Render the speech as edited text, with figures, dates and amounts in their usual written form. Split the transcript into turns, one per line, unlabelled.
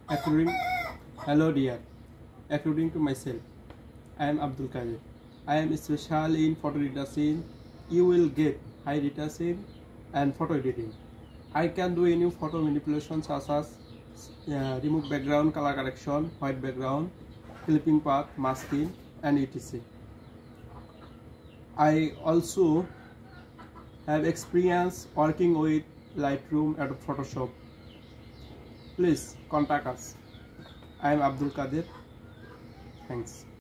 According, hello dear. According to myself, I am Abdul Kadir. I am especially in photo retouching. You will get high retouching and photo editing. I can do any photo manipulation such as remove background, color correction, white background, clipping path, masking, and etc. I also have experience working with Lightroom, Adobe Photoshop. Please contact us. I am Abdul Kadir. Thanks.